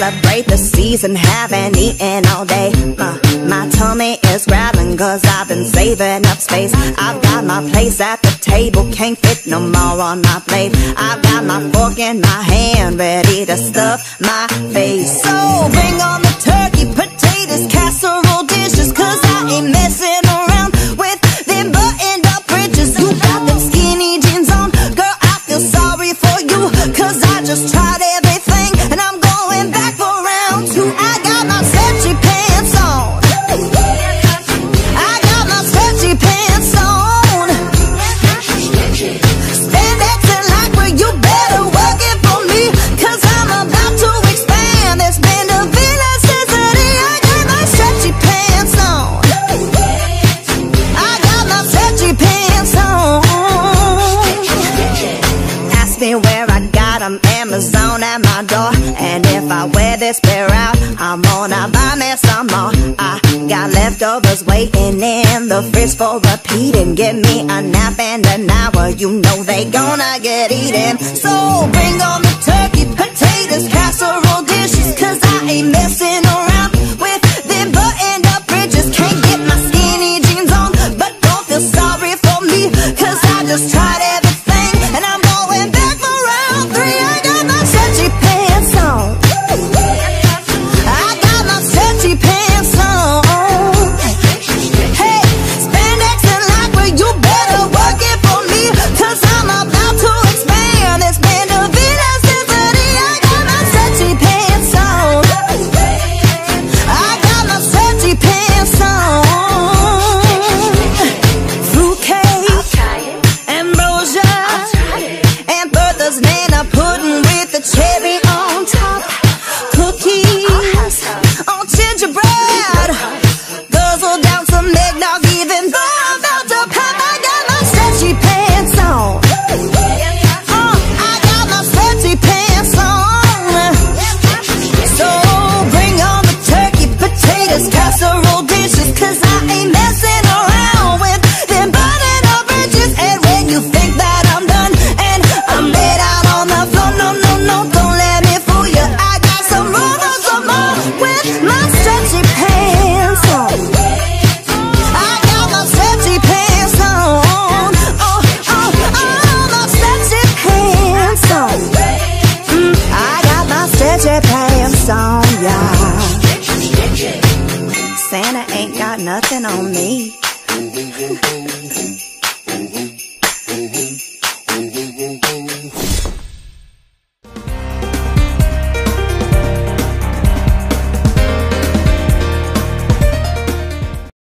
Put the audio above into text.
celebrate the season, haven't eaten all day. My tummy is growling cause I've been saving up space. I've got my place at the table, can't fit no more on my plate. I've got my fork in my hand, ready to stuff my face. So bring on the turkey, potatoes, casserole dishes, cause I ain't messing around with them buttoned up bridges. You got them skinny jeans on, girl, I feel sorry for you, cause I just tried everything and I'm going back for round two. I got my stretchy pants on, I got my stretchy pants on. Spandex and lycra, you better work it for me, cause I'm about to expand this band of elasticity. I got my stretchy pants on, I got my stretchy pants on. Ask me where I got them, Amazon at my door. And if I wear this pair out, I'm gonna buy me some more. I got leftovers waiting in the fridge for repeating. Give me a nap and an hour, you know they gonna get eaten. So bring on the turkey, potatoes, casserole dishes, cause I ain't messing around with them buttoned up bridges. Can't get my skinny jeans on, but don't feel sorry for me, cause I just tried everything and I'm going back for round three. I got my stretchy pants on, I got my stretchy pants on. Hey, spandex and lycra, you better work it for me, cause I'm about to expand this band of elasticity. I got my stretchy pants on, I got my stretchy pants on. Fruitcake, ambrosia, and Bertha's banana pudding with the cherry on top. Cookies on gingerbread, guzzle down some eggnog even though I'm about to pop. I got my stretchy pants on, I got my stretchy pants on. So bring on the turkey, potatoes, casserole dishes, cause I ain't messing around with them buttoned up bridges. And when you think that I'm done and I'm laid out on the floor, no, no, no, don't let me fool you. I got some room for some more with my stretchy pants on, I got my stretchy pants on. My stretchy pants on, I got my stretchy pants on, yeah. Santa ain't got nothing on me.